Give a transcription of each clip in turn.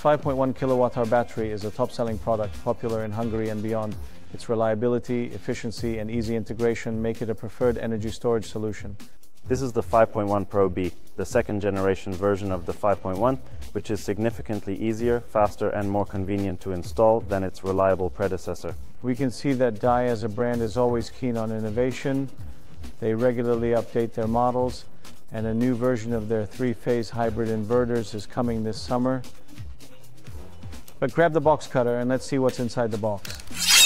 5.1 kilowatt-hour battery is a top-selling product, popular in Hungary and beyond. Its reliability, efficiency, and easy integration make it a preferred energy storage solution. This is the 5.1 Pro B, the second generation version of the 5.1, which is significantly easier, faster, and more convenient to install than its reliable predecessor. We can see that Deye as a brand is always keen on innovation. They regularly update their models, and a new version of their three-phase hybrid inverters is coming this summer. But grab the box cutter and let's see what's inside the box.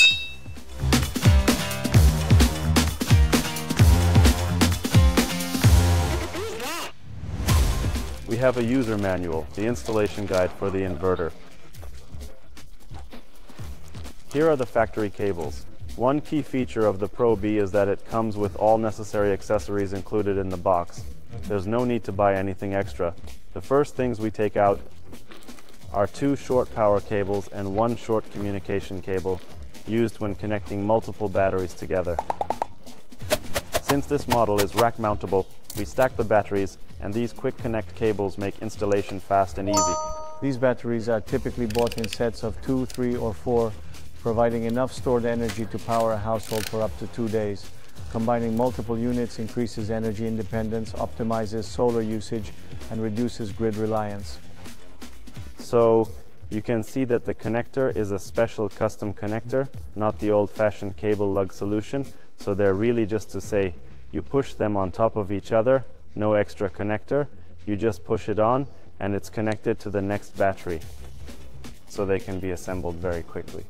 We have a user manual, the installation guide for the inverter. Here are the factory cables. One key feature of the Pro B is that it comes with all necessary accessories included in the box. There's no need to buy anything extra. The first things we take out are two short power cables and one short communication cable used when connecting multiple batteries together. Since this model is rack mountable, we stack the batteries, and these quick connect cables make installation fast and easy. These batteries are typically bought in sets of 2, 3, or 4, providing enough stored energy to power a household for up to 2 days. Combining multiple units increases energy independence, optimizes solar usage, and reduces grid reliance. So you can see that the connector is a special custom connector, not the old-fashioned cable lug solution. So they're really just to say, you push them on top of each other, no extra connector, you just push it on and it's connected to the next battery. So they can be assembled very quickly.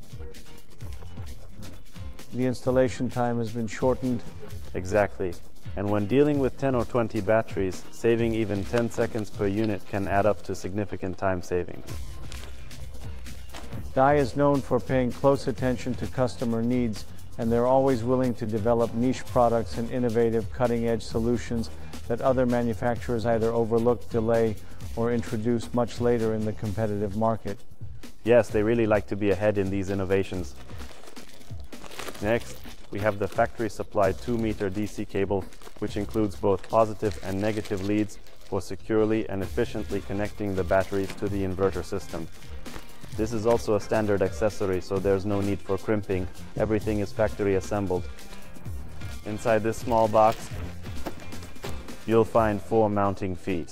The installation time has been shortened. Exactly. And when dealing with 10 or 20 batteries, saving even 10 seconds per unit can add up to significant time savings. Deye is known for paying close attention to customer needs, and they're always willing to develop niche products and innovative cutting-edge solutions that other manufacturers either overlook, delay, or introduce much later in the competitive market. Yes, they really like to be ahead in these innovations. Next, we have the factory-supplied 2-meter DC cable, which includes both positive and negative leads for securely and efficiently connecting the batteries to the inverter system. This is also a standard accessory, so there's no need for crimping. Everything is factory assembled. Inside this small box, you'll find 4 mounting feet.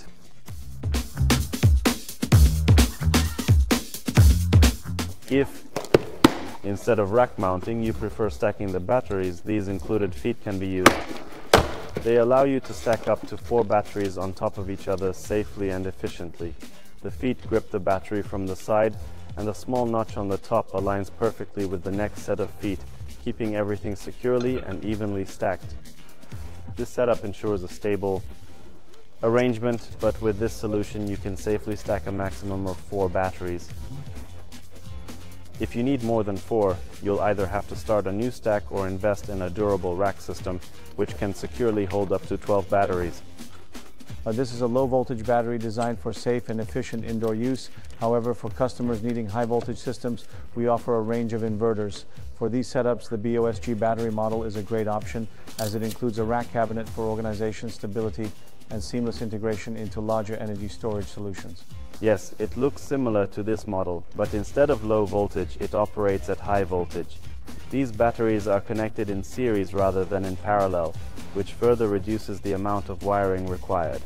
If, instead of rack mounting, you prefer stacking the batteries, these included feet can be used. They allow you to stack up to 4 batteries on top of each other safely and efficiently. The feet grip the battery from the side, and the small notch on the top aligns perfectly with the next set of feet, keeping everything securely and evenly stacked. This setup ensures a stable arrangement, but with this solution you can safely stack a maximum of 4 batteries. If you need more than 4, you'll either have to start a new stack or invest in a durable rack system, which can securely hold up to 12 batteries. This is a low-voltage battery designed for safe and efficient indoor use. However, for customers needing high-voltage systems, we offer a range of inverters. For these setups, the BOSG battery model is a great option, as it includes a rack cabinet for organization, stability, and seamless integration into larger energy storage solutions. Yes, it looks similar to this model, but instead of low voltage, it operates at high voltage. These batteries are connected in series rather than in parallel, which further reduces the amount of wiring required.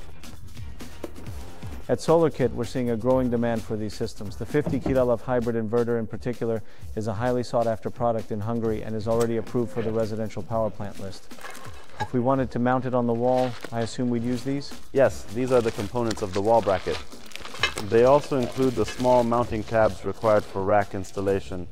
At solarKit, we're seeing a growing demand for these systems. The 50 kW hybrid inverter in particular is a highly sought-after product in Hungary and is already approved for the residential power plant list. If we wanted to mount it on the wall, I assume we'd use these? Yes, these are the components of the wall bracket. They also include the small mounting tabs required for rack installation.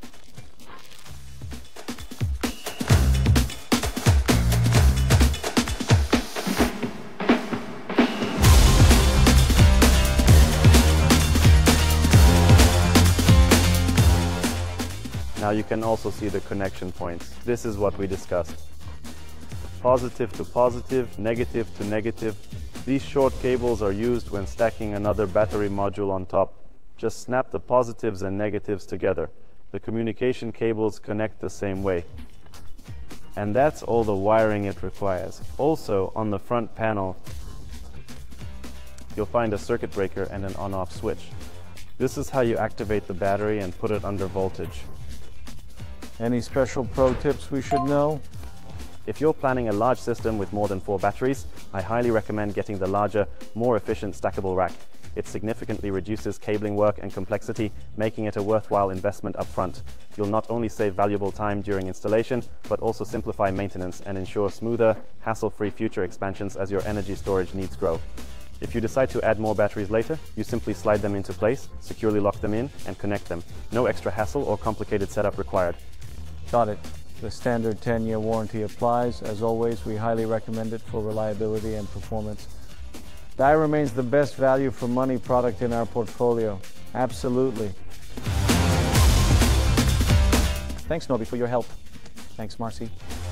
Now you can also see the connection points. This is what we discussed. Positive to positive, negative to negative. These short cables are used when stacking another battery module on top. Just snap the positives and negatives together. The communication cables connect the same way. And that's all the wiring it requires. Also, on the front panel, you'll find a circuit breaker and an on-off switch. This is how you activate the battery and put it under voltage. Any special pro tips we should know? If you're planning a large system with more than 4 batteries, I highly recommend getting the larger, more efficient stackable rack. It significantly reduces cabling work and complexity, making it a worthwhile investment up front. You'll not only save valuable time during installation, but also simplify maintenance and ensure smoother, hassle-free future expansions as your energy storage needs grow. If you decide to add more batteries later, you simply slide them into place, securely lock them in, and connect them. No extra hassle or complicated setup required. Got it. The standard 10-year warranty applies. As always, we highly recommend it for reliability and performance. Deye remains the best value for money product in our portfolio. Absolutely. Thanks, Norby, for your help. Thanks, Marcy.